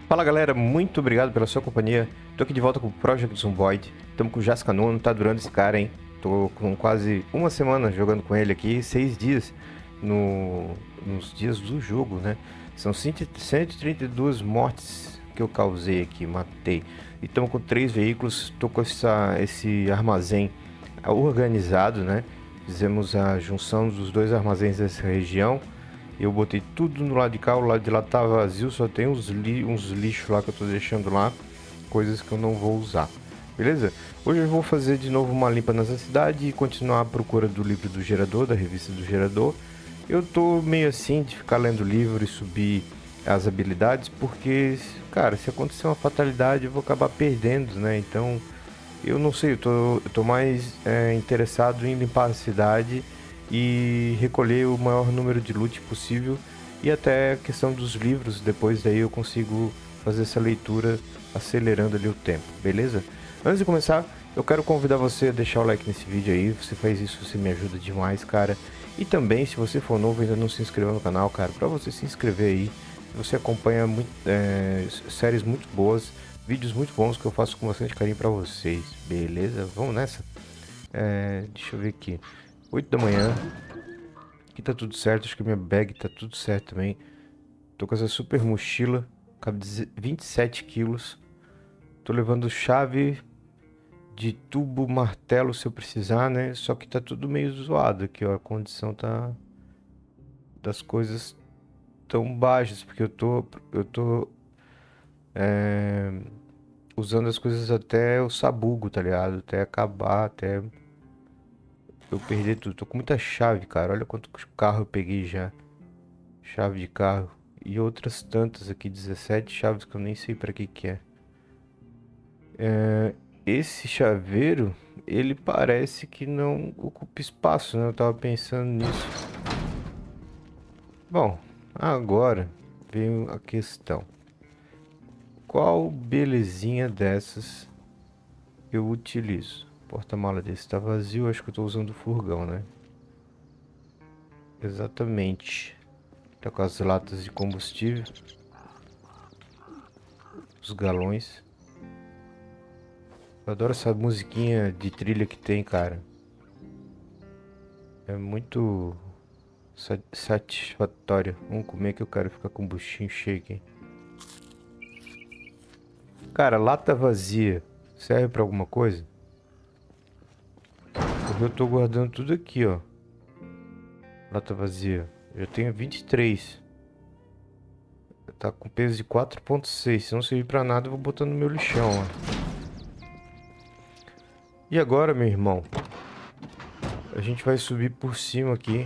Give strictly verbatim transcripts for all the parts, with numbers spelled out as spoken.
Fala galera, muito obrigado pela sua companhia. Tô aqui de volta com o Project Zomboid. Tamo com o Jascanono, tá durando esse cara, hein? Tô com quase uma semana jogando com ele aqui, seis dias no, nos dias do jogo, né? São cento e trinta e duas mortes que eu causei aqui, matei. E tamo com três veículos, tô com essa, esse armazém organizado, né? Fizemos a junção dos dois armazéns dessa região. Eu botei tudo no lado de cá, o lado de lá tá vazio, só tem uns, li uns lixos lá que eu tô deixando lá, coisas que eu não vou usar, beleza? Hoje eu vou fazer de novo uma limpa nessa cidade e continuar a procura do livro do gerador, da revista do gerador. Eu tô meio assim de ficar lendo livro e subir as habilidades, porque, cara, se acontecer uma fatalidade eu vou acabar perdendo, né? Então, eu não sei, eu tô, eu tô mais é, interessado em limpar a cidade e recolher o maior número de loot possível, e até a questão dos livros, depois daí eu consigo fazer essa leitura acelerando ali o tempo, beleza? Antes de começar, eu quero convidar você a deixar o like nesse vídeo aí. Você faz isso, você me ajuda demais, cara. E também, se você for novo e ainda não se inscreveu no canal, cara, pra você se inscrever aí. Você acompanha muito, é, séries muito boas, vídeos muito bons que eu faço com bastante carinho pra vocês, beleza? Vamos nessa? É, deixa eu ver aqui. oito da manhã. Aqui tá tudo certo, acho que minha bag tá tudo certo também. Tô com essa super mochila, cabe vinte e sete quilos. Tô levando chave de tubo, martelo se eu precisar, né? Só que tá tudo meio zoado aqui, ó. A condição tá das coisas tão baixas, porque eu tô eu tô é, usando as coisas até o sabugo, tá ligado? Até acabar, até eu perder tudo. Tô com muita chave, cara. Olha quanto carro eu peguei já. Chave de carro. E outras tantas aqui. dezessete chaves que eu nem sei pra que que é. É, esse chaveiro, ele parece que não ocupa espaço, né? Eu tava pensando nisso. Bom, agora veio a questão. Qual belezinha dessas eu utilizo? Porta-mala desse tá vazio. Acho que eu tô usando o furgão, né? Exatamente. Tá com as latas de combustível, os galões. Eu adoro essa musiquinha de trilha que tem, cara. É muito sa- satisfatória. Vamos comer que eu quero ficar com o buchinho cheio aqui. Cara, lata vazia serve pra alguma coisa? Porque eu tô guardando tudo aqui, ó. Lata vazia. Eu tenho vinte e três. Tá com peso de quatro ponto seis. Se não servir pra nada, eu vou botando no meu lixão, ó. E agora, meu irmão? A gente vai subir por cima aqui.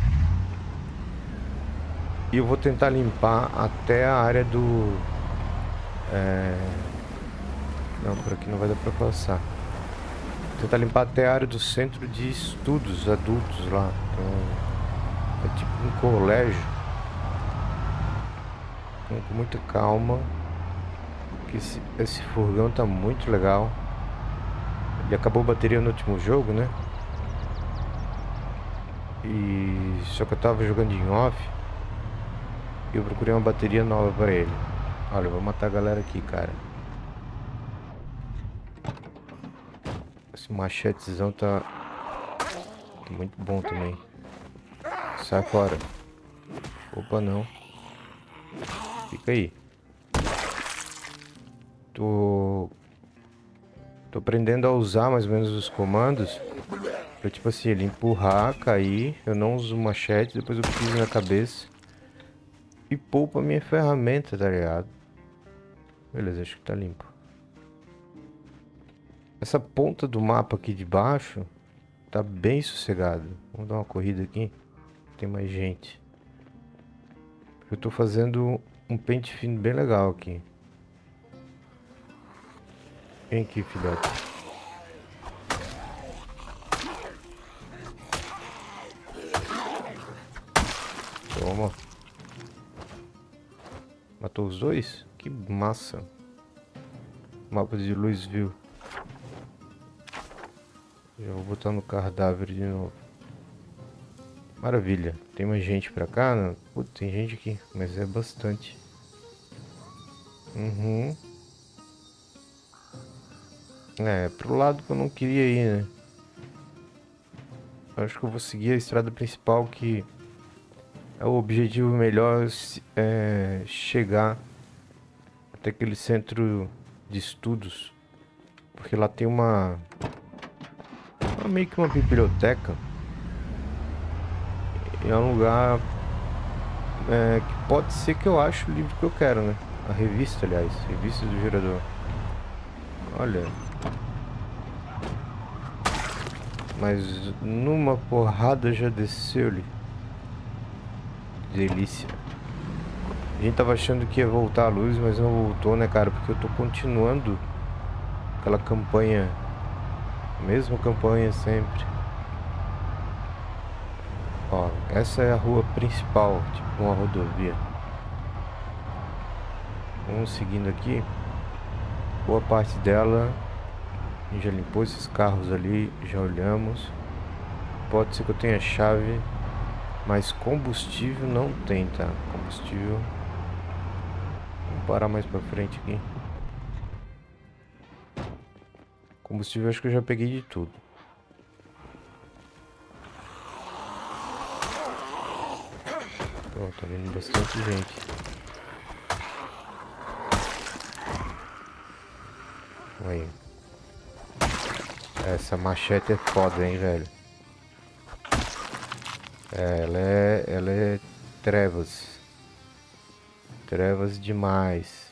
E eu vou tentar limpar até a área do... É... Não, por aqui não vai dar pra passar. Vou tentar limpar até a área do centro de estudos adultos lá. Então, é tipo um colégio. Então, com muita calma. Que esse, esse furgão tá muito legal. Ele acabou a bateria no último jogo, né? E só que eu tava jogando em off. E eu procurei uma bateria nova pra ele. Olha, eu vou matar a galera aqui, cara. Esse machetezão tá, tá muito bom também. Sai fora. Opa, não. Fica aí. Tô... Tô aprendendo a usar mais ou menos os comandos. Pra, tipo assim, ele empurrar, cair. Eu não uso machete, depois eu piso na cabeça. E poupa minha ferramenta, tá ligado? Beleza, acho que tá limpo. Essa ponta do mapa aqui de baixo tá bem sossegado. Vamos dar uma corrida aqui. Tem mais gente. Eu tô fazendo um pente fino bem legal aqui. Vem aqui, filhote. Toma. Matou os dois? Que massa. Mapa de Louisville. Já vou botar no cadáver de novo. Maravilha. Tem mais gente pra cá? Não? Putz, tem gente aqui, mas é bastante. Uhum. É, pro lado que eu não queria ir, né? Acho que eu vou seguir a estrada principal, que é o objetivo melhor, se- é chegar até aquele centro de estudos. Porque lá tem uma, uma- meio que uma biblioteca. E é um lugar é, que pode ser que eu ache o livro que eu quero, né? A revista, aliás, revista do gerador. Olha, mas numa porrada já desceu-lhe. Que delícia. A gente tava achando que ia voltar a luz, mas não voltou, né, cara? Porque eu tô continuando aquela campanha, a mesma campanha sempre. Ó, essa é a rua principal, tipo uma rodovia. Vamos seguindo aqui. Boa parte dela, a gente já limpou esses carros ali, já olhamos. Pode ser que eu tenha chave, mas combustível não tem, tá? Combustível. Vamos parar mais pra frente aqui. Combustível acho que eu já peguei de tudo. Ó, tá vindo bastante gente. Aí. Essa machete é foda, hein, velho. É, ela é, ela é trevas. Trevas demais.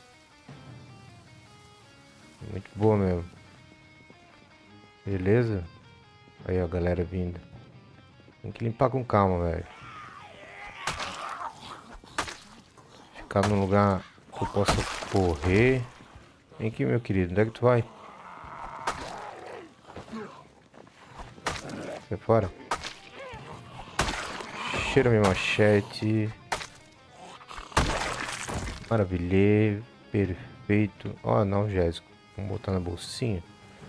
Muito boa mesmo. Beleza? Aí, ó, a galera vindo. Tem que limpar com calma, velho. Ficar num lugar que eu possa correr. Vem aqui, meu querido. Onde é que tu vai? Sai fora. Cheira minha machete. Maravilha. Perfeito. Ó, analgésico. Vamos botar na bolsinha.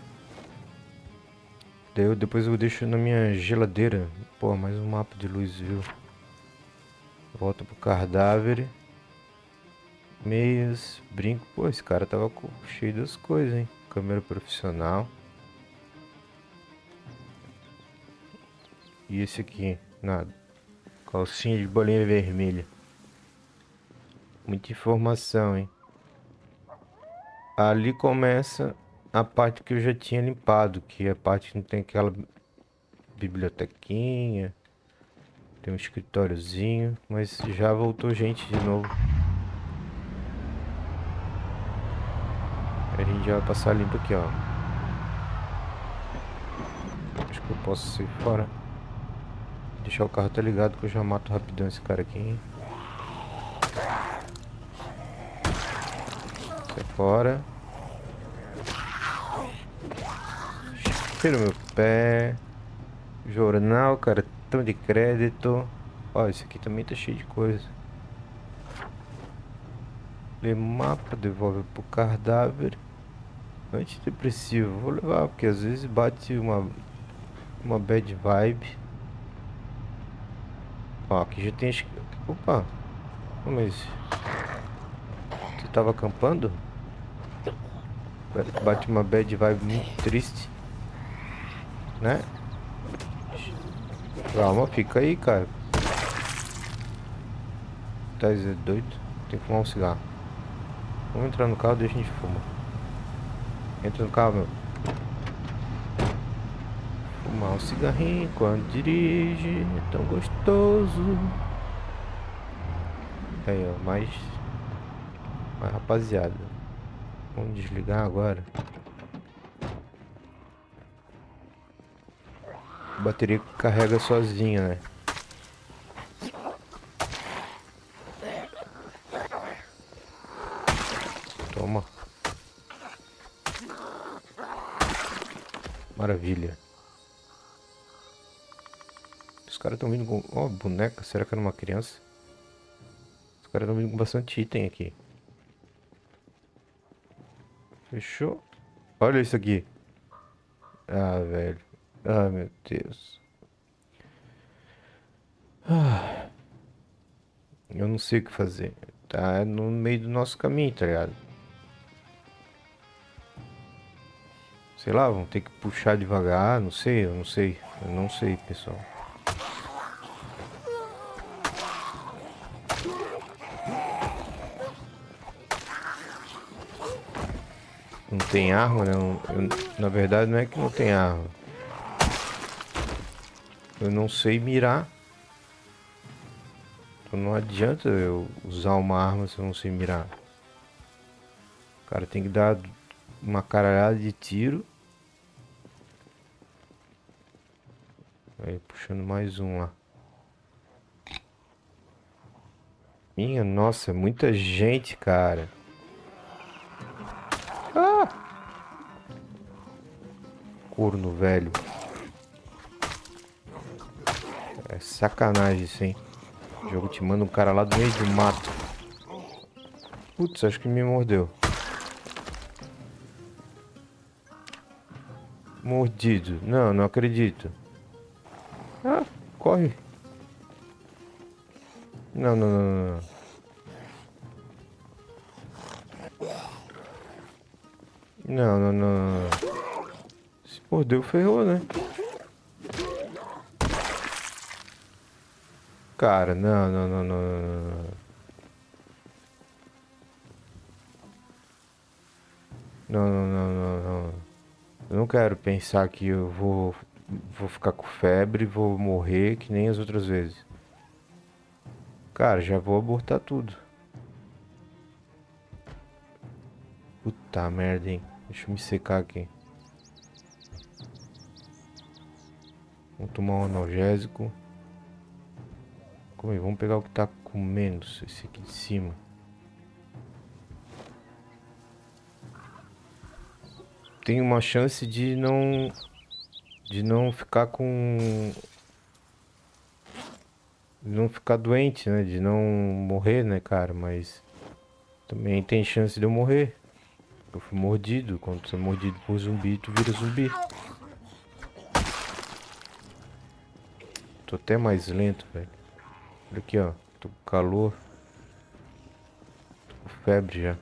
Daí eu, depois eu deixo na minha geladeira. Pô, mais um mapa de luz, viu? Volta pro cadáver. Meias, brinco. Pô, esse cara tava com- cheio das coisas, hein? Câmera profissional. E esse aqui? Nada. Calcinha de bolinha vermelha. Muita informação, hein? Ali começa a parte que eu já tinha limpado, que é a parte que não tem aquela bibliotequinha. Tem um escritóriozinho, mas já voltou gente de novo. A gente já vai passar limpo aqui, ó. Acho que eu posso sair fora. Deixar o carro até ligado que eu já mato rapidão esse cara aqui. Sai fora. Tira meu pé. Jornal, cartão de crédito. Ó, esse aqui também tá cheio de coisa. Lê mapa, devolve pro cadáver. Antidepressivo, vou levar, porque às vezes bate uma, uma bad vibe. Ó, aqui já tem... es- Opa! Mas... Você tava acampando? Bate uma bad vibe muito triste. Né? Calma, fica aí, cara. Tá doido? Tem que fumar um cigarro. Vamos entrar no carro, deixa a gente fumar. Entra no carro, meu. Fumar um cigarrinho quando dirige. É tão gostoso. Aí, ó, mais... Mais rapaziada. Vamos desligar agora. A bateria carrega sozinha, né? Toma. Maravilha. Os caras estão vindo com... Ó, boneca. Será que era uma criança? Os caras estão vindo com bastante item aqui. Fechou? Olha isso aqui. Ah, velho. Ah, meu Deus. Ah, eu não sei o que fazer. Tá no meio do nosso caminho, tá ligado? Sei lá, vão ter que puxar devagar, não sei, eu não sei. Eu não sei, pessoal. Não tem arma, não. Eu, na verdade, não é que não tem arma. Eu não sei mirar. Então não adianta eu usar uma arma se eu não sei mirar. O cara tem que dar uma caralhada de tiro. Aí, puxando mais um lá. Minha nossa, é muita gente, cara. Ah! Corno velho. É sacanagem isso, hein? O jogo te manda um cara lá do meio do mato. Putz, acho que me mordeu. Mordido. Não, não acredito. Ah, corre. Não, não, não, não, não. Não, não, não, não. Se mordeu, ferrou, né? Cara, não, não, não, não, não. Não, não, não, não, não. Eu não quero pensar que eu vou, vou ficar com febre e vou morrer que nem as outras vezes. Cara, já vou abortar tudo. Puta merda, hein? Deixa eu me secar aqui. Vamos tomar um analgésico. Como é? Vamos pegar o que tá comendo. Esse aqui de cima. Tem uma chance de não... De não ficar com... De não ficar doente, né? De não morrer, né, cara? Mas... Também tem chance de eu morrer. Eu fui mordido. Quando tu é mordido por zumbi, tu vira zumbi. Tô até mais lento, velho. Olha aqui, ó. Tô com calor. Tô com febre já.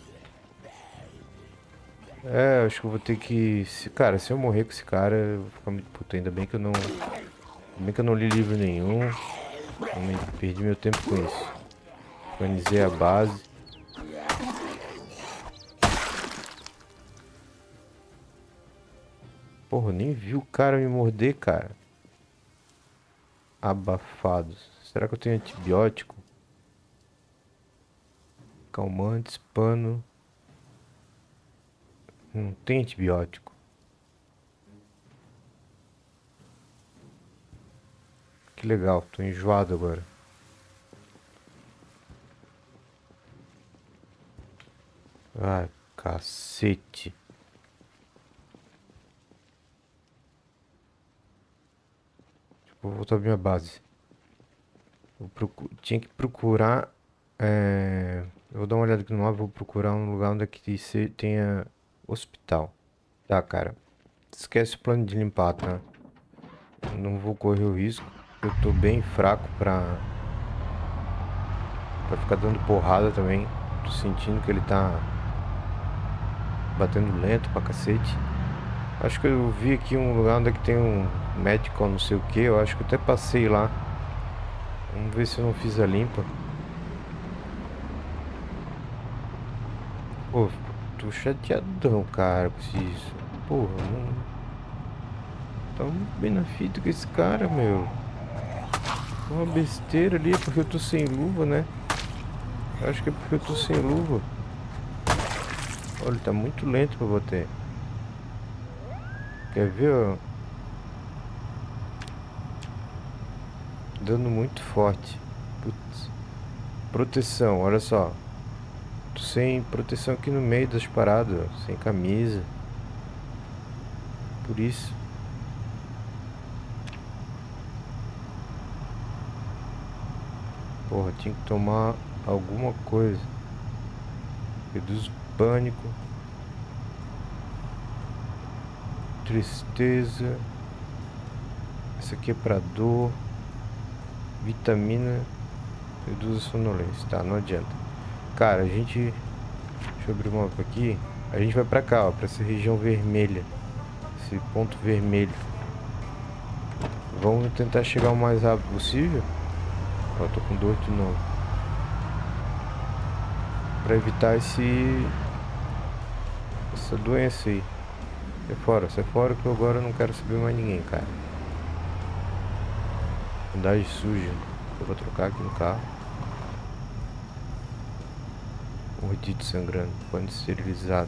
É, acho que eu vou ter que... Se, cara, se eu morrer com esse cara, eu vou ficar muito puto. Ainda bem que eu não... Ainda bem que eu não li livro nenhum. Eu nem perdi meu tempo com isso. Organizei a base. Porra, eu nem vi o cara me morder, cara. Abafados. Será que eu tenho antibiótico? Calmantes, pano. Não tem antibiótico. Que legal, tô enjoado agora. Ai, cacete. Vou voltar pra minha base. Eu procu... Tinha que procurar. É... Eu vou dar uma olhada aqui no mapa. Vou procurar um lugar onde é que se- tenha hospital. Tá, cara. Esquece o plano de limpar, tá? Eu não vou correr o risco. Eu tô bem fraco pra. Pra ficar dando porrada também. Tô sentindo que ele tá. Batendo lento pra cacete. Acho que eu vi aqui um lugar onde é que tem um médico ou não sei o que. Eu acho que eu até passei lá. Vamos ver se eu não fiz a limpa. Pô, tô chateadão, cara, com isso. Porra, não... Tá muito bem na fita com esse cara, meu. Uma besteira ali, é porque eu tô sem luva, né? Eu acho que é porque eu tô sem luva. Olha, tá muito lento pra bater. Quer ver, ó? Dando muito forte. Putz. Proteção, olha só. Tô sem proteção aqui no meio das paradas, ó. Sem camisa. Por isso. Porra, tinha que tomar alguma coisa. Reduz o pânico. Tristeza. Essa aqui é pra dor. Vitamina. Reduz a sonolência. Tá, não adianta. Cara, a gente... Deixa eu abrir o mapa aqui. A gente vai pra cá, ó. Pra essa região vermelha. esse ponto vermelho. Vamos tentar chegar o mais rápido possível. Ó, tô com dor de novo. Pra evitar esse... essa doença aí. Sai fora, sai fora que eu agora não quero saber mais ninguém, cara. Andagem suja. Eu vou trocar aqui no carro. Mordito sangrando. Pano esterilizado.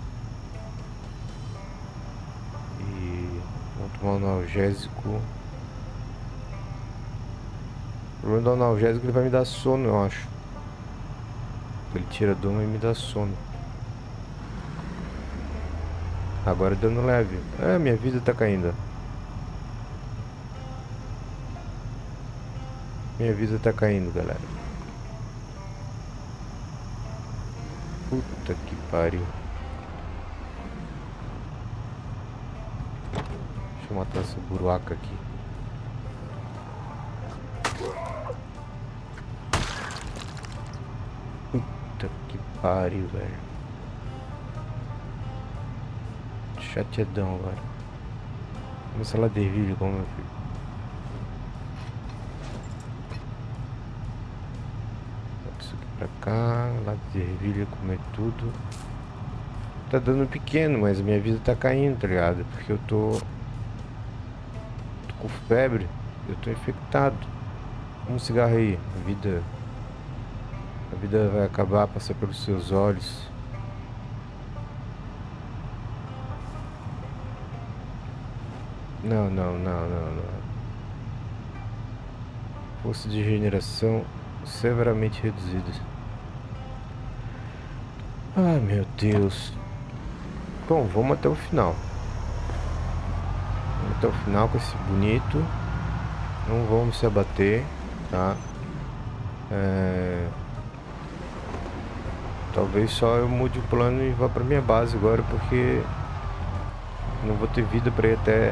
E... vou tomar um analgésico. O problema do analgésico é que ele vai me dar sono, eu acho. Ele tira a dor e me dá sono. Agora dando leve. É, minha vida tá caindo. Minha vida tá caindo, galera. Puta que pariu. Deixa eu matar essa buraca aqui. Puta que pariu, velho. Chateadão agora. Começa lá de ervilha, como meu filho. Bota isso aqui pra cá. Lá de ervilha, comer tudo. Tá dando pequeno, mas minha vida tá caindo, tá ligado? Porque eu tô... tô com febre. Eu tô infectado. Um cigarro aí. A vida... A vida vai acabar, passar pelos seus olhos. Não, não, não, não, não. Força de regeneração severamente reduzida. Ai, meu Deus. Bom, vamos até o final. Vamos até o final com esse bonito. Não vamos se abater, tá? É... Talvez só eu mude o plano e vá pra minha base agora, porque não vou ter vida pra ir até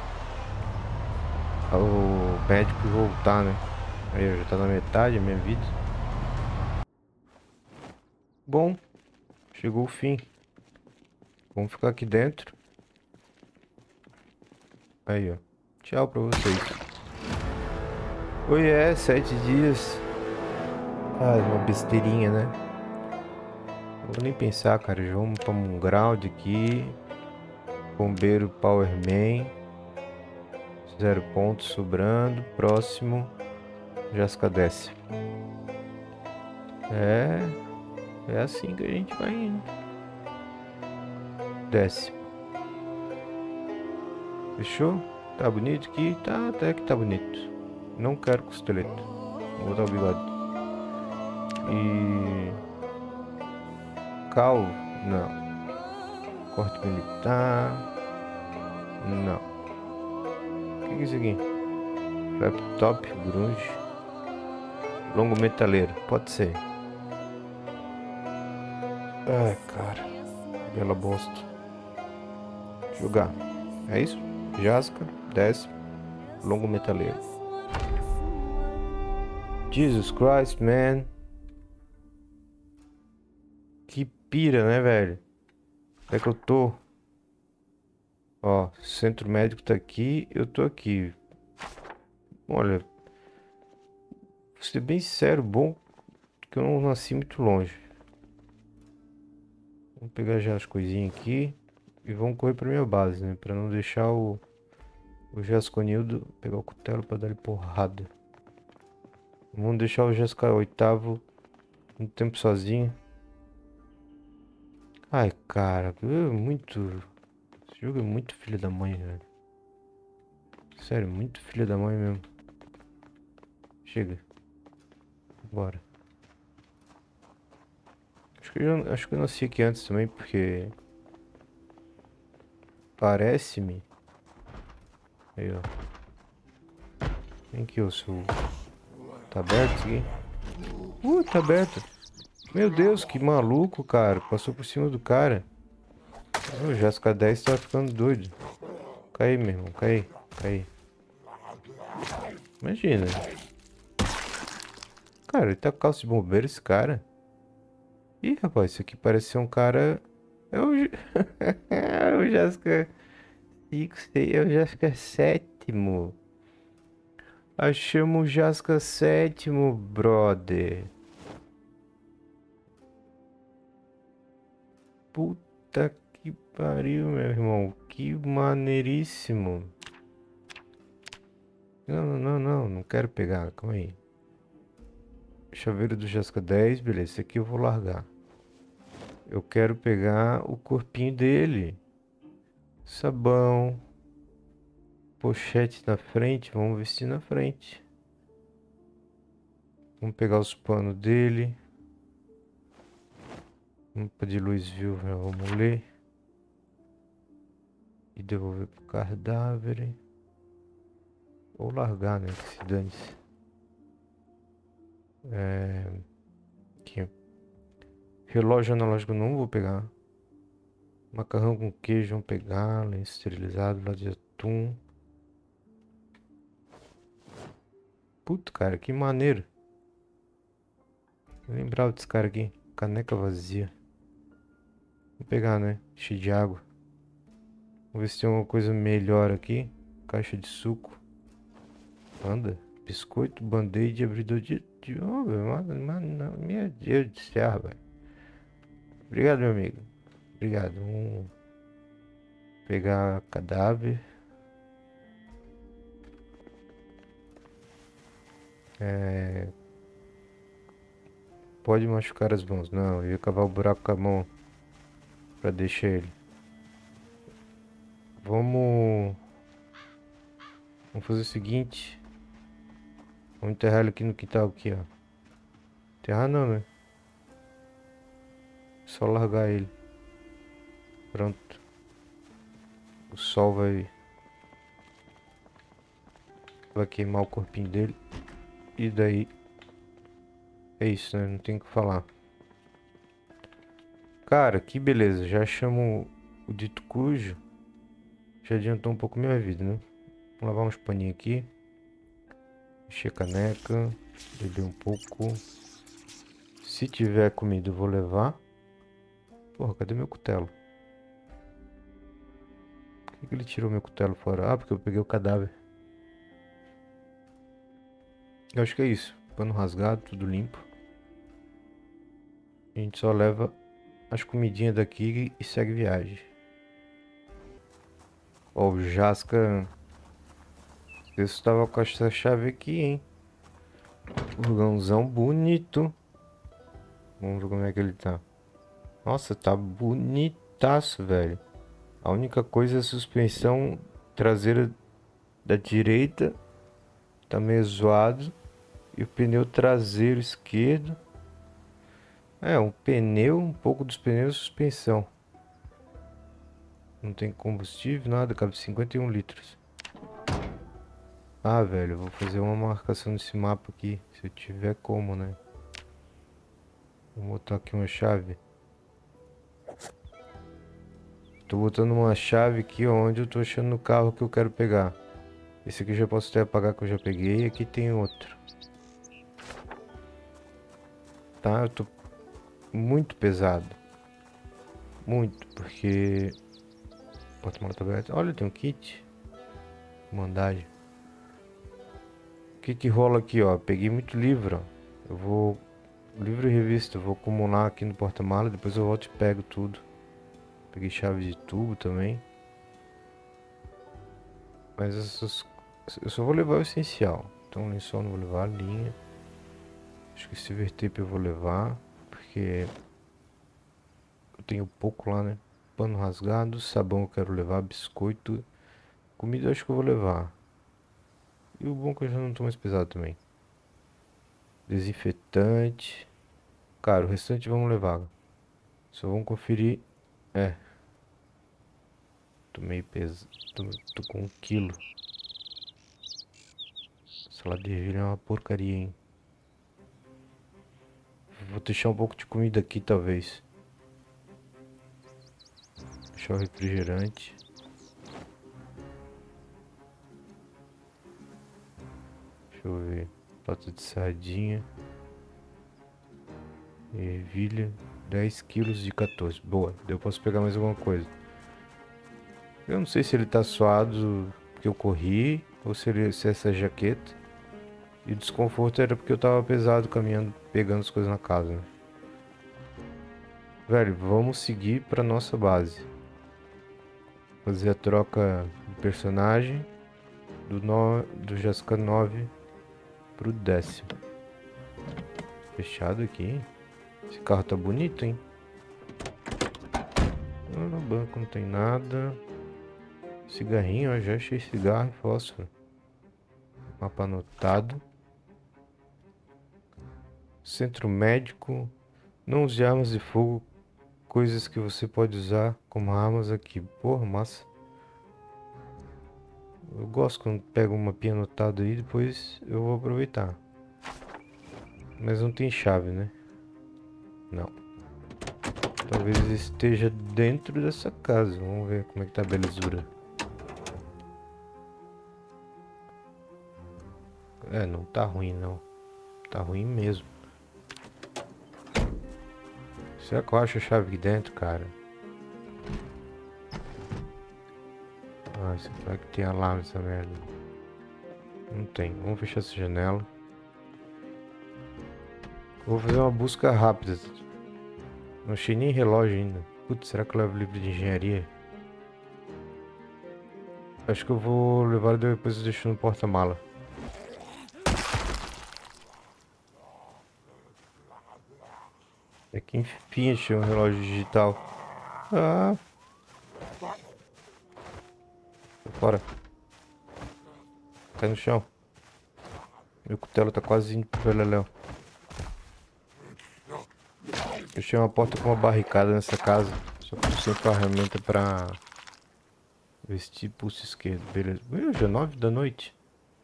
o médico e voltar, né? Aí já tá na metade da minha vida. Bom, chegou o fim. Vamos ficar aqui dentro. Aí, ó. Tchau pra vocês. Oi, é, sete dias. Ah, uma besteirinha, né? Não vou nem pensar, cara. Já vamos pra um ground aqui. Bombeiro Powerman. Zero pontos sobrando. Próximo. Jasca desce. É. É assim que a gente vai indo. Desce. Fechou? Tá bonito aqui? Tá, até que tá bonito. Não quero costeleta. Vou botar o bigode. E... calvo? Não. Corte militar? Não. O que é isso aqui? Laptop, grunge. Longo metaleiro. Pode ser. Ai, cara. Bela bosta. Jogar. É isso? Jasca, desce. Longo metaleiro. Jesus Christ, man. Que pira, né, velho? Onde é que eu tô? Ó, centro médico tá aqui. Eu tô aqui. Olha. Vou ser bem sincero, bom que eu não nasci muito longe. Vamos pegar já as coisinhas aqui. E vamos correr pra minha base, né? Pra não deixar o... o Jasconildo pegar o cutelo pra dar ele porrada. Vamos deixar o Jasca oitavo um tempo sozinho. Ai, cara, muito... esse jogo é muito filho da mãe, velho. Sério, muito filho da mãe mesmo. Chega. Bora. Acho que eu, já, acho que eu nasci aqui antes também, porque... parece-me... Aí, ó. Vem aqui, ô seu... tá aberto isso aqui? Uh, tá aberto. Meu Deus, que maluco, cara. Passou por cima do cara. O Jasca dez tá ficando doido. Cai, meu irmão. Cai. Cai. Imagina. Cara, ele tá com calça de bombeiro, esse cara. Ih, rapaz, isso aqui parece ser um cara... É o... é o Jasca... Six, eu já acho que é sétimo. Achamos Jasca sétimo, brother. Puta que pariu, meu irmão. Que maneiríssimo. Não, não, não, não. Não quero pegar. Calma aí. Chaveiro do Jasca dez, beleza. Esse aqui eu vou largar. Eu quero pegar o corpinho dele. Sabão. Pochete na frente. Vamos vestir na frente. Vamos pegar os panos dele. Lampa de luz viu, vamos ler. E devolver pro cadáver. Ou largar, né? Que se dane-se. É... Aqui. Relógio analógico não vou pegar. Macarrão com queijo vamos pegar. Lenço esterilizado, lado de atum. Puta, cara, que maneiro. Eu lembrava desse cara aqui. Caneca vazia. Vou pegar, né? Cheio de água. Vamos ver se tem alguma coisa melhor aqui. Caixa de suco. Anda. Biscoito, band-aid, abridor de... de... Oh, mano, mano, meu Deus do céu, velho. Obrigado, meu amigo. Obrigado. Vamos pegar cadáver. É... Pode machucar as mãos. Não, eu ia cavar o buraco com a mão. Pra deixar ele. Vamos... Vamos fazer o seguinte. Vamos enterrar ele aqui no quintal, aqui, ó. Enterrar não, né? Só largar ele. Pronto. O sol vai... Vai queimar o corpinho dele. E daí... É isso, né? Não tem o que falar. Cara, que beleza. Já chamo o dito cujo. Já adiantou um pouco minha vida, né? Vou lavar uns paninhos aqui. Encher a caneca. Beber um pouco. Se tiver comida eu vou levar. Porra, cadê meu cutelo? Por que que ele tirou meu cutelo fora? Ah, porque eu peguei o cadáver. Eu acho que é isso. Pano rasgado, tudo limpo. A gente só leva as comidinhas daqui e segue viagem. Ó, o Jasca... Eu estava com essa chave aqui, hein? Furgãozão bonito. Vamos ver como é que ele tá. Nossa, tá bonitaço, velho. A única coisa é a suspensão traseira da direita. Tá meio zoado. E o pneu traseiro esquerdo. É, um pneu, um pouco dos pneus, suspensão. Não tem combustível, nada, cabe cinquenta e um litros. Ah, velho, eu vou fazer uma marcação nesse mapa aqui, se eu tiver como, né? Vou botar aqui uma chave. Tô botando uma chave aqui onde eu tô achando no carro que eu quero pegar. Esse aqui eu já posso até apagar que eu já peguei. E aqui tem outro. Tá, eu tô muito pesado. Muito, porque... Porta-malas tá aberto. Olha, tem um kit. Mandagem. O que que rola aqui, ó? Peguei muito livro, ó. Eu vou... Livro e revista, eu vou acumular aqui no porta-mala. Depois eu volto e pego tudo. Peguei chave de tubo também. Mas essas... Eu só vou levar o essencial. Então lençol não vou levar, linha. Acho que esse vertape eu vou levar. Porque... Eu tenho pouco lá, né? Pano rasgado, sabão eu quero levar, biscoito. Comida eu acho que eu vou levar. E o bom é que eu já não tô mais pesado também. Desinfetante. Cara, o restante vamos levar. Só vamos conferir. É. Tô meio pesado. Tô, tô com um quilo. Salada de ervilha é uma porcaria, hein? Vou deixar um pouco de comida aqui, talvez. Deixar o refrigerante. Deixa eu ver. Lata de sardinha. Ervilha. dez quilos de quatorze. Boa. Eu posso pegar mais alguma coisa. Eu não sei se ele tá suado porque eu corri ou se, ele, se é essa jaqueta. E o desconforto era porque eu tava pesado caminhando, pegando as coisas na casa, né? Velho, vamos seguir pra nossa base. Fazer a troca de personagem do, no, do Jessica nove pro décimo. Fechado aqui. Esse carro tá bonito, hein? Ah, no banco não tem nada. Cigarrinho, ó, já achei cigarro e fósforo. Mapa anotado. Centro médico. Não use armas de fogo. Coisas que você pode usar como armas aqui. Porra, massa. Eu gosto quando pego um mapinha anotado aí, depois eu vou aproveitar. Mas não tem chave, né? Não. Talvez esteja dentro dessa casa. Vamos ver como é que tá a belezura. É, não tá ruim não. Tá ruim mesmo. Será que eu acho a chave aqui dentro, cara? Ah, será que tem alarme essa merda? Não tem. Vamos fechar essa janela. Vou fazer uma busca rápida. Não achei nem relógio ainda. Putz, será que eu levo livro de engenharia? Acho que eu vou levar e depois eu deixo no porta-mala. É que enfim achei um relógio digital. Ah. Fora. Cai no chão. Meu cutelo tá quase indo pro beleléu. Fechei uma porta com uma barricada nessa casa. Só que eu sem ferramenta pra vestir pulso esquerdo. Beleza. Meu, já nove da noite.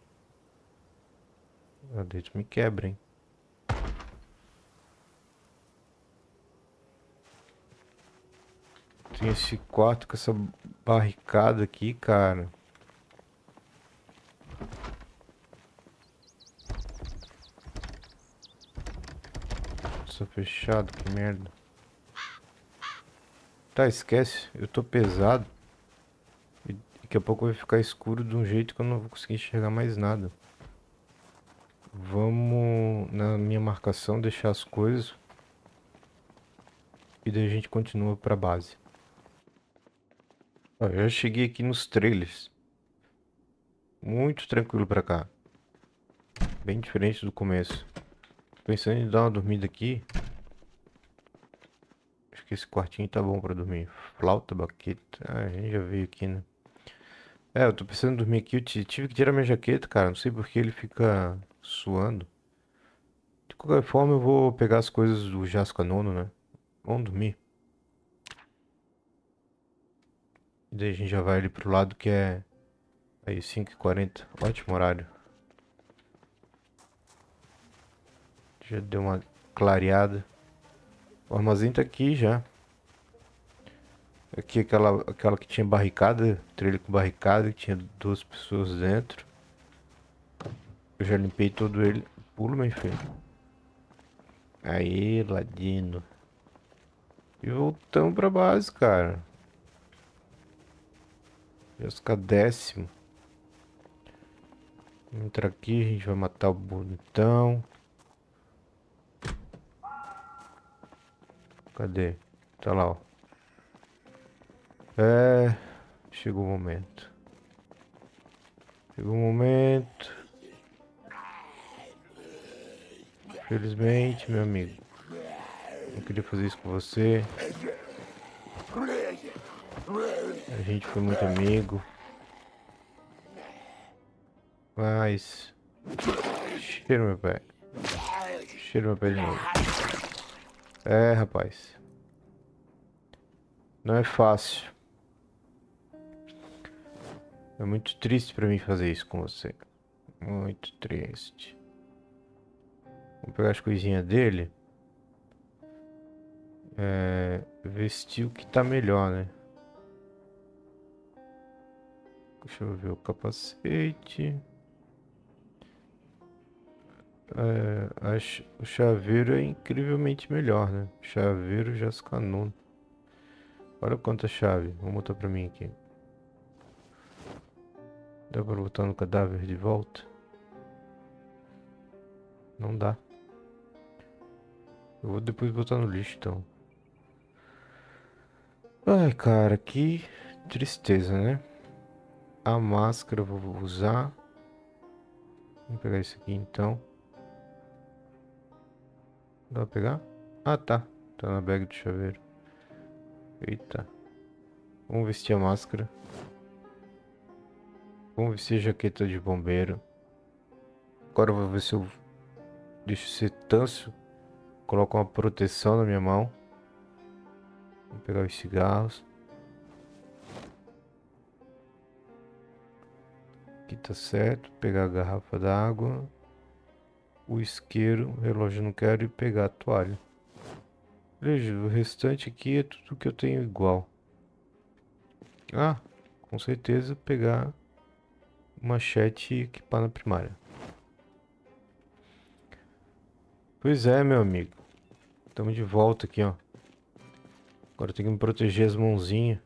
Ah, Deus, me quebra, hein. Tem esse quarto com essa barricada aqui, cara. Só fechado, que merda. Tá, esquece. Eu tô pesado. E daqui a pouco vai ficar escuro de um jeito que eu não vou conseguir enxergar mais nada. Vamos na minha marcação deixar as coisas. E daí a gente continua pra base. Ó, eu já cheguei aqui nos trailers. Muito tranquilo pra cá. Bem diferente do começo. Tô pensando em dar uma dormida aqui. Acho que esse quartinho tá bom pra dormir. Flauta, baqueta. Ah, a gente já veio aqui, né? É, eu tô pensando em dormir aqui. Eu tive que tirar minha jaqueta, cara. Não sei porque ele fica suando. De qualquer forma, eu vou pegar as coisas do Jasca Nono, né? Vamos dormir. E daí a gente já vai ali pro lado que é... Aí, cinco e quarenta. Ótimo horário. Já deu uma clareada. O armazém tá aqui já. Aqui aquela, aquela que tinha barricada. Trilha com barricada. Que tinha duas pessoas dentro. Eu já limpei todo ele. Pulo, meu filho. Aí, ladino. E voltamos pra base, cara. Já ficar décimo. Entra aqui, a gente vai matar o bonitão. Cadê? Tá lá, ó. É... Chegou o momento. Chegou o momento. Felizmente, meu amigo. Não queria fazer isso com você. A gente foi muito amigo. Mas... Cheira meu pé. Cheira meu pé de novo. É, rapaz. Não é fácil. É muito triste pra mim fazer isso com você. Muito triste. Vou pegar as coisinhas dele. É... Vestir o que tá melhor, né? Deixa eu ver o capacete. É, acho, o chaveiro é incrivelmente melhor, né? Chaveiro Jasca Nono. Olha quanta chave. Vou botar pra mim aqui. Dá pra botar no cadáver de volta? Não dá. Eu vou depois botar no lixo, então. Ai, cara, que tristeza, né? A máscara eu vou usar. Vamos pegar isso aqui, então. Dá pra pegar? Ah, tá. Tá na bag do chaveiro. Eita. Vamos vestir a máscara. Vamos vestir a jaqueta de bombeiro. Agora eu vou ver se eu deixo ser tanso. Coloco uma proteção na minha mão. Vou pegar os cigarros. Aqui tá certo. Pegar a garrafa d'água. O isqueiro. O relógio não quero. E pegar a toalha. Veja, o restante aqui é tudo que eu tenho igual. Ah, com certeza pegar machete e equipar na primária. Pois é, meu amigo. Estamos de volta aqui, ó. Agora eu tenho que me proteger as mãozinhas.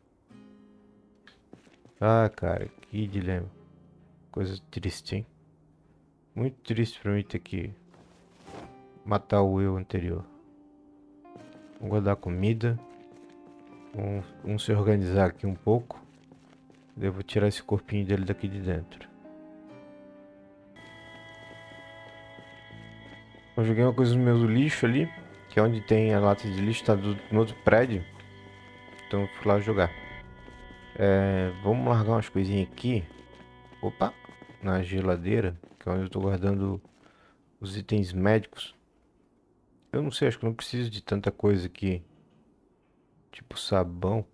Ah, cara, que dilema. Coisa triste, hein? Muito triste pra mim ter que matar o eu anterior. Vamos guardar comida. Vamos, vamos se organizar aqui um pouco. Devo tirar esse corpinho dele daqui de dentro. Eu joguei uma coisa no meu lixo ali, que é onde tem a lata de lixo, tá do, no outro prédio. Então eu fui lá jogar. É, vamos largar umas coisinhas aqui. Opa! Na geladeira, que é onde eu tô guardando os itens médicos. Eu não sei, acho que eu não preciso de tanta coisa aqui. Tipo sabão.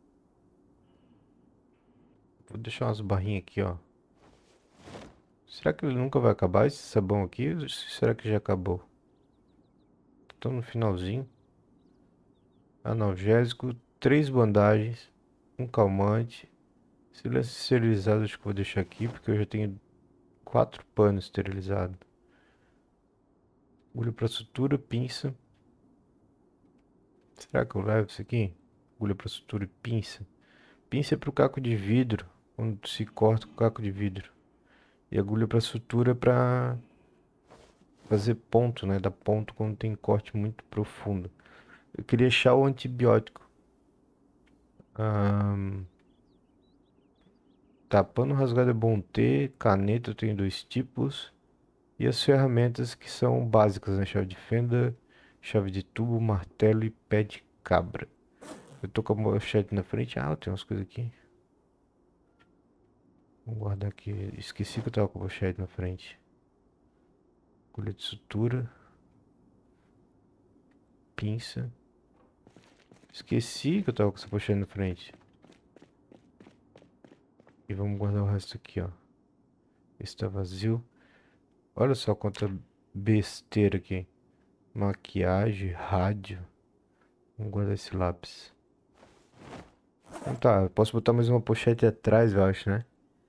Vou deixar umas barrinhas aqui, ó. Será que ele nunca vai acabar esse sabão aqui? Ou será que já acabou? Tô no finalzinho. Analgésico, três bandagens, um calmante. Silêncio esterilizado, acho que vou deixar aqui, porque eu já tenho quatro panos esterilizados. Agulha para sutura, pinça. Será que eu levo isso aqui? Agulha para sutura e pinça. Pinça é pro caco de vidro, quando se corta com caco de vidro. E agulha para sutura para fazer ponto, né? Dar ponto quando tem corte muito profundo. Eu queria achar o antibiótico. Ahn, Tá, pano rasgado é bom ter. Caneta eu tenho dois tipos. E as ferramentas que são básicas, né? Chave de fenda, chave de tubo, martelo e pé de cabra. Eu tô com a mochete na frente. Ah, tem umas coisas aqui. Vou guardar aqui. Esqueci que eu tava com a mochete na frente. Agulha de sutura. Pinça. Esqueci que eu tava com essa pochete na frente. E vamos guardar o resto aqui, ó. Esse tá vazio. Olha só quanta besteira aqui. Maquiagem, rádio. Vamos guardar esse lápis. Então tá, eu posso botar mais uma pochete atrás, eu acho, né?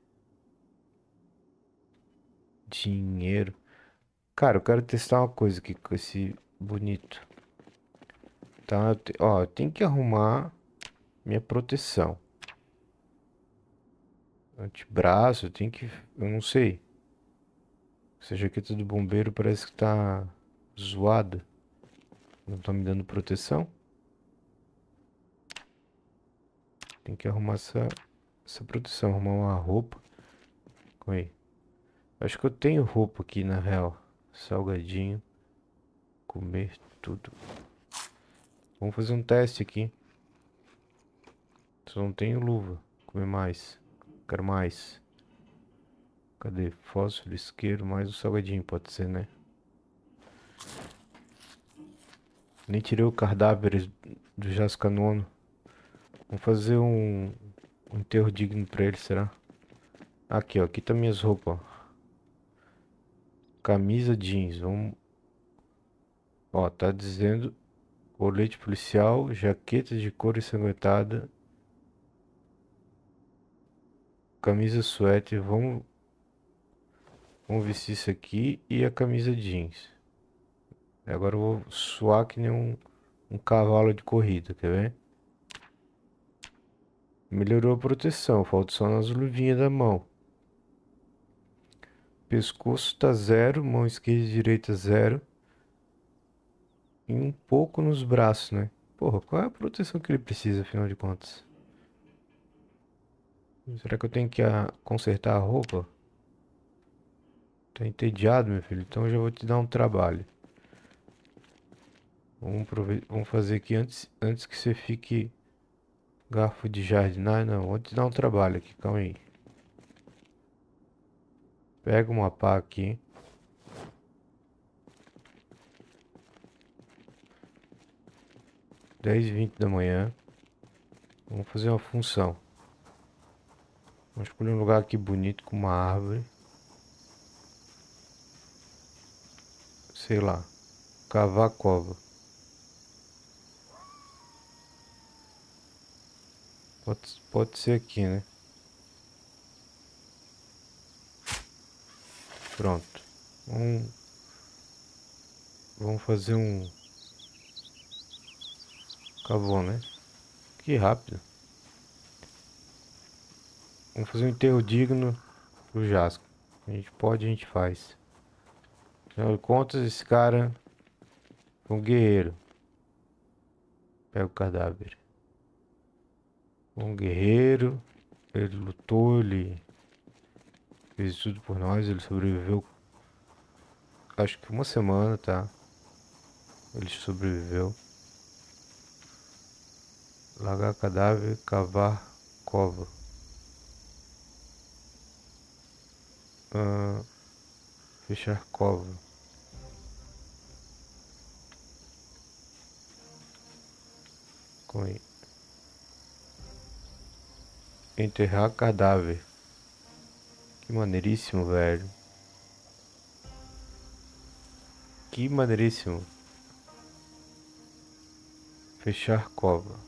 Dinheiro. Cara, eu quero testar uma coisa aqui com esse bonito. Tá, eu te- ó, eu tenho que arrumar minha proteção. Antebraço, eu tenho que... Eu não sei. Essa jaqueta do bombeiro parece que tá zoada. Não tá me dando proteção. Tem que arrumar essa, essa proteção. Arrumar uma roupa. Calma aí. Acho que eu tenho roupa aqui, na real. Salgadinho. Comer tudo. Vamos fazer um teste aqui. Só não tenho luva. Comer mais. Quero mais. Cadê? Fósforo, isqueiro, mais um salgadinho, pode ser, né? Nem tirei o cadáver do Jasca Nono. Vamos fazer um, um enterro digno pra ele, será? Aqui, ó. Aqui tá minhas roupas, ó. Camisa jeans. Vamos... Ó, tá dizendo... Colete policial, jaqueta de couro ensanguentada. Camisa suéter. Vamos... Vamos vestir isso aqui e a camisa jeans. Agora eu vou suar que nem um, um cavalo de corrida, quer ver? Melhorou a proteção, falta só nas luvinhas da mão. Pescoço tá zero, mão esquerda e direita zero. E um pouco nos braços, né? Porra, qual é a proteção que ele precisa, afinal de contas? Será que eu tenho que ah, consertar a roupa? Tá entediado, meu filho? Então eu já vou te dar um trabalho. Vamos, prove- Vamos fazer aqui antes, antes que você fique garfo de jardinagem. Não, vou te dar um trabalho aqui, calma aí. Pega uma pá aqui. Dez e vinte da manhã. Vamos fazer uma função. Vamos escolher um lugar aqui bonito com uma árvore. Sei lá. Cavar cova. Pode, pode ser aqui, né? Pronto. Vamos, vamos fazer um cavão, né? Que rápido. Vamos fazer um enterro digno pro Jasco. A gente pode, a gente faz. Afinal de contas, esse cara foi um guerreiro. Pega o cadáver. Um guerreiro. Ele lutou, ele fez tudo por nós. Ele sobreviveu, acho que uma semana, tá? Ele sobreviveu. Largar cadáver, cavar cova. Ah, fechar cova. Com aí. Enterrar cadáver. Que maneiríssimo, velho. Que maneiríssimo. Fechar cova.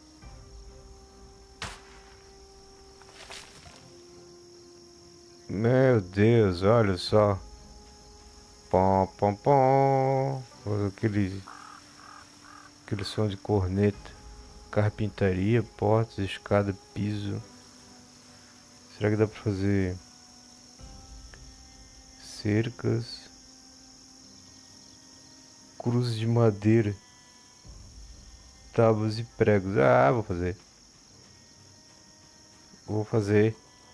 Meu Deus, olha só. Pom, pom, pom. Aquele, aquele som de corneta. Carpintaria, portas, escada, piso. Será que dá pra fazer cercas? Cruzes de madeira. Tábuas e pregos. Ah, vou fazer. Vou fazer.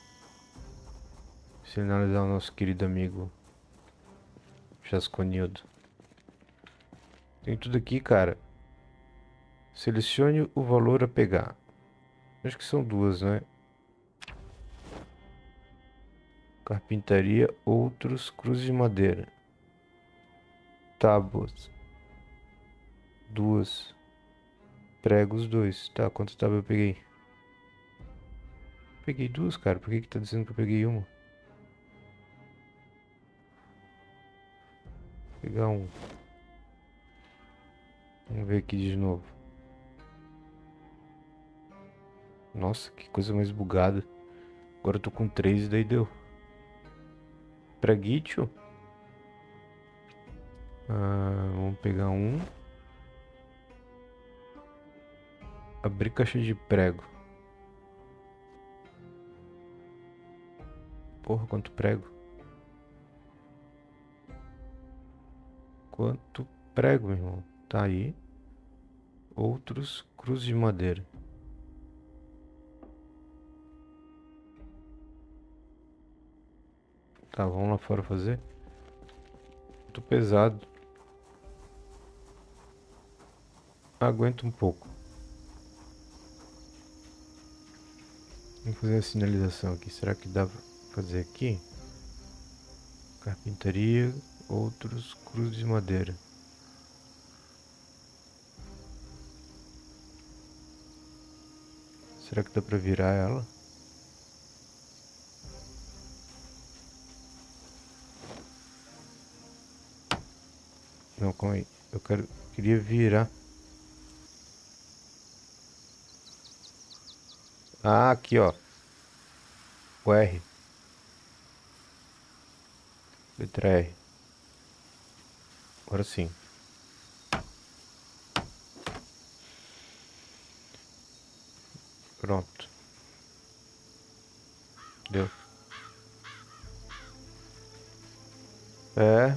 Sinalizar o nosso querido amigo Chasconildo. Tem tudo aqui, cara. Selecione o valor a pegar. Acho que são duas, né? Carpintaria, outros, cruzes de madeira. Tábuas. Duas. Pregos, dois. Tá, quantas tábuas eu peguei? Peguei duas, cara. Por que que tá dizendo que eu peguei uma? Vou pegar um. Vamos ver aqui de novo. Nossa, que coisa mais bugada. Agora eu tô com três e daí deu. Preguicho. Ah, vamos pegar um. Abrir caixa de prego. Porra, quanto prego. Quanto prego, meu irmão. Tá aí. Outros, cruzes de madeira. Tá, vamos lá fora fazer. Tô pesado. Aguenta um pouco. Vamos fazer a sinalização aqui. Será que dá pra fazer aqui? Carpintaria, outros, cruzes de madeira. Será que dá pra virar ela? Não, calma aí. Eu quero, queria virar. Ah, aqui, ó. O R. Letra R. Agora sim. Pronto. Deu. É.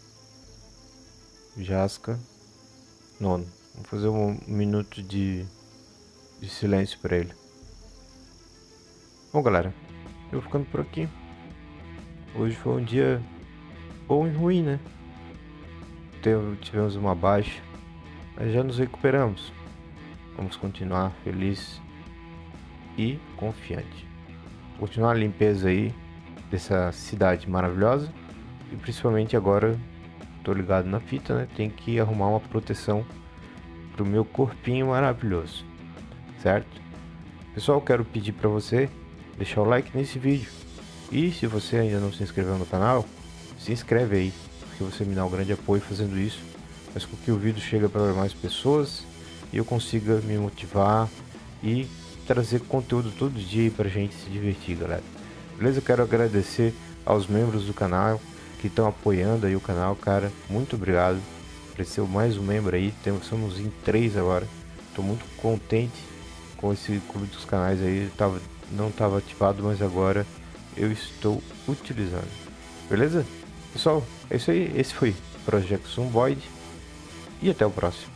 Jasca. Nono. Vamos fazer um minuto de, de silêncio pra ele. Bom, galera, eu vou ficando por aqui. Hoje foi um dia bom e ruim, né? Teve- Tivemos uma baixa, mas já nos recuperamos. Vamos continuar feliz e confiante. Continuar a limpeza aí dessa cidade maravilhosa. E principalmente agora, tô ligado na fita, né? Tem que arrumar uma proteção pro meu corpinho maravilhoso, certo? Pessoal, quero pedir para você deixar o like nesse vídeo. E se você ainda não se inscreveu no canal, se inscreve aí, porque você me dá um grande apoio fazendo isso. Faz com que o vídeo chegue para mais pessoas e eu consiga me motivar e trazer conteúdo todo dia pra gente se divertir, galera. Beleza? Eu quero agradecer aos membros do canal que estão apoiando aí o canal, cara. Muito obrigado. Apareceu mais um membro aí, temos, somos em três agora. Tô muito contente com esse clube dos canais aí. Tava, não estava ativado, mas agora eu estou utilizando. Beleza? Pessoal, é isso aí. Esse foi Projeto Zomboid e até o próximo.